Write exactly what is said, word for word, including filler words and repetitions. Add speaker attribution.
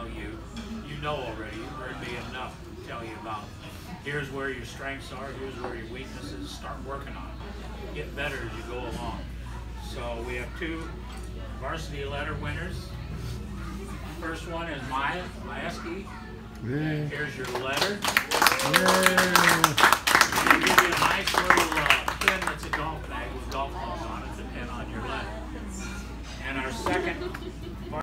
Speaker 1: tell you, you know already, you've heard me enough to tell you about, here's where your strengths are, here's where your weaknesses, start working on it. Get better as you go along. So we have two varsity letter winners. First one is Maya, Mayeski.
Speaker 2: Yeah.
Speaker 1: Here's your letter.
Speaker 2: Yeah.